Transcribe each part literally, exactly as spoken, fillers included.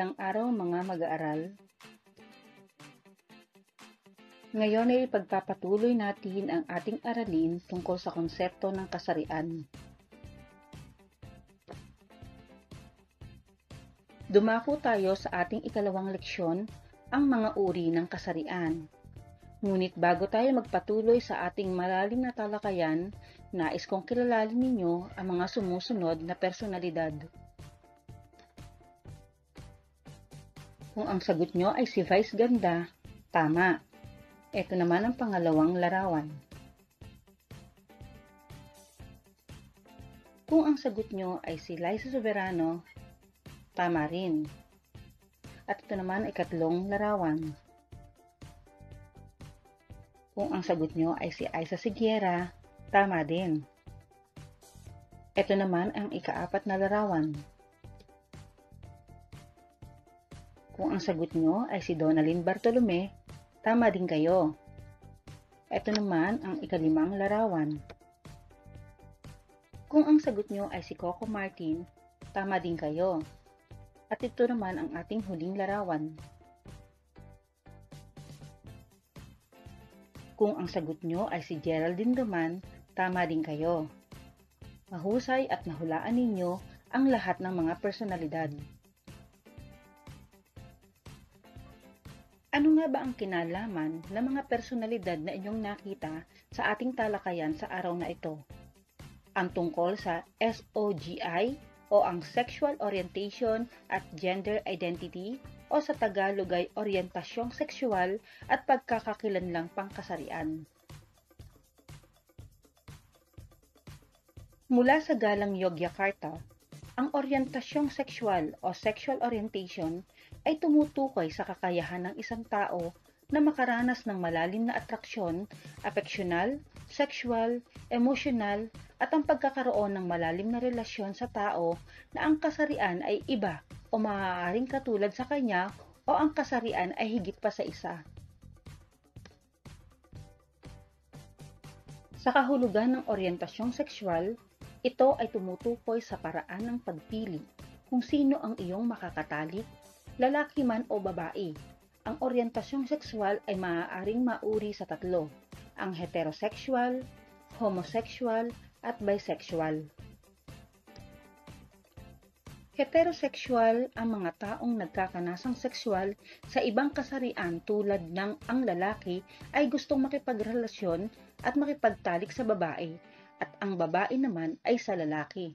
Magandang araw mga mag-aaral. Ngayon ay pagpapatuloy natin ang ating aralin tungkol sa konsepto ng kasarian. Dumako tayo sa ating ikalawang leksyon, ang mga uri ng kasarian. Ngunit bago tayo magpatuloy sa ating malalim na talakayan, nais kong kilalanin ninyo ang mga sumusunod na personalidad. Kung ang sagot nyo ay si Vice Ganda, tama. Ito naman ang pangalawang larawan. Kung ang sagot nyo ay si Liza Soberano, tama rin. At ito naman ay ikatlong larawan. Kung ang sagot nyo ay si Aiza Siguera, tama din. Ito naman ang ikaapat na larawan. Kung ang sagot nyo ay si Donalyn Bartolome, tama din kayo. Ito naman ang ikalimang larawan. Kung ang sagot nyo ay si Coco Martin, tama din kayo. At ito naman ang ating huling larawan. Kung ang sagot nyo ay si Geraldine Roman, tama din kayo. Mahusay at nahulaan ninyo ang lahat ng mga personalidad. Ano nga ba ang kinalaman ng mga personalidad na inyong nakita sa ating talakayan sa araw na ito? Ang tungkol sa S O G I o ang Sexual Orientation at Gender Identity o sa Tagalog ay Orientasyong Sexual at Pagkakakilanlang Pangkasarian. Mula sa Galang Yogyakarta, ang orientasyong sexual o sexual orientation ay tumutukoy sa kakayahan ng isang tao na makaranas ng malalim na atraksyon, apeksiyonal, sexual, emosyonal, at ang pagkakaroon ng malalim na relasyon sa tao na ang kasarian ay iba o maaaring katulad sa kanya o ang kasarian ay higit pa sa isa. Sa kahulugan ng orientasyong sexual, ito ay tumutukoy sa paraan ng pagpili kung sino ang iyong makakatalik, lalaki man o babae. Ang orientasyong sexual ay maaaring mauri sa tatlo, ang heterosexual, homosexual, at bisexual. Heterosexual ang mga taong nagkakanasang sexual sa ibang kasarian tulad ng ang lalaki ay gustong makipagrelasyon at makipagtalik sa babae, at ang babae naman ay sa lalaki.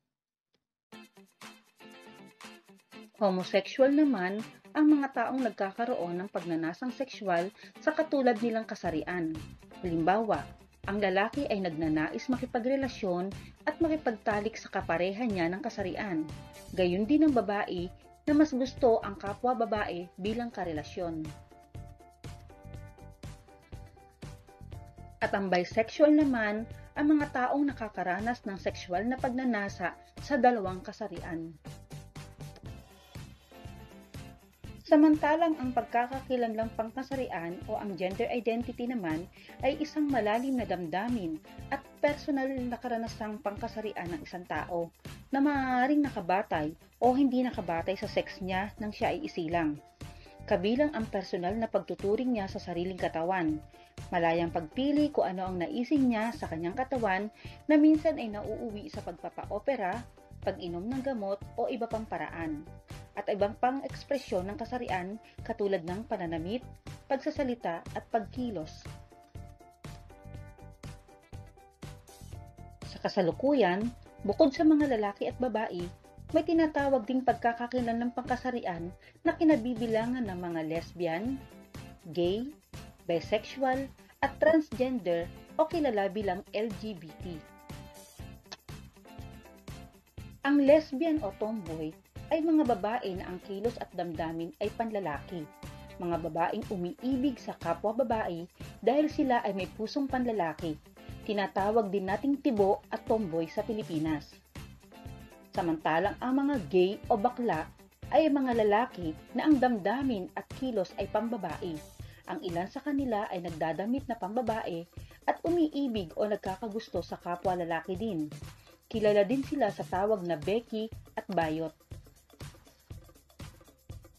Homosexual naman ang mga taong nagkakaroon ng pagnanasang sexual sa katulad nilang kasarian. Halimbawa, ang lalaki ay nagnanais makipagrelasyon at makipagtalik sa kapareha niya ng kasarian. Gayon din ang babae na mas gusto ang kapwa babae bilang karelasyon. At ang bisexual naman ang mga taong nakakaranas ng sexual na pagnanasa sa dalawang kasarian. Samantalang ang pagkakakilanlang pangkasarian o ang gender identity naman ay isang malalim na damdamin at personal na karanasang pangkasarian ng isang tao na maaaring nakabatay o hindi nakabatay sa sex niya nang siya ay isilang. Kabilang ang personal na pagtuturing niya sa sariling katawan, malayang pagpili kung ano ang naising niya sa kanyang katawan na minsan ay nauuwi sa pagpapa-opera, pag-inom ng gamot o iba pang paraan, at ibang pang ekspresyon ng kasarian katulad ng pananamit, pagsasalita at pagkilos. Sa kasalukuyan, bukod sa mga lalaki at babae, may tinatawag ding pagkakakilanlang pangkasarian na kinabibilangan ng mga lesbian, gay, bisexual, at transgender o kilala bilang L G B T. Ang lesbian o tomboy ay mga babae na ang kilos at damdamin ay panlalaki. Mga babaeng umiibig sa kapwa babae dahil sila ay may pusong panlalaki. Tinatawag din nating tibo at tomboy sa Pilipinas. Samantalang ang mga gay o bakla ay mga lalaki na ang damdamin at kilos ay pambabae. Ang ilan sa kanila ay nagdadamit na pambabae at umiibig o nagkakagusto sa kapwa lalaki din. Kilala din sila sa tawag na Becky at Bayot.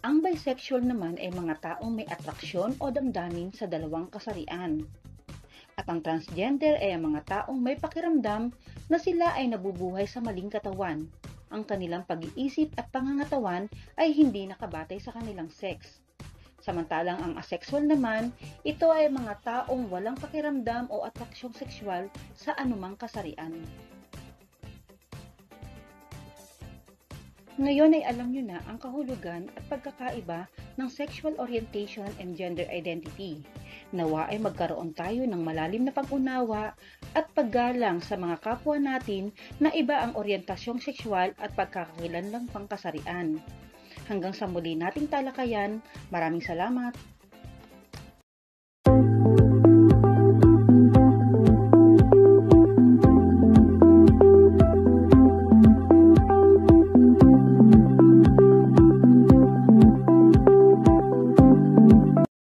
Ang bisexual naman ay mga taong may atraksyon o damdamin sa dalawang kasarian. At ang transgender ay ang mga taong may pakiramdam na sila ay nabubuhay sa maling katawan. Ang kanilang pag-iisip at pangangatawan ay hindi nakabatay sa kanilang sex. Samantalang ang asexual naman, ito ay mga taong walang pakiramdam o atraksyong sexual sa anumang kasarian. Ngayon ay alam nyo na ang kahulugan at pagkakaiba ng sexual orientation and gender identity. Nawa ay magkaroon tayo ng malalim na pag-unawa at paggalang sa mga kapwa natin na iba ang orientasyong sexual at pagkakakilanlang pangkasarian. Hanggang sa muli nating talakayan, maraming salamat!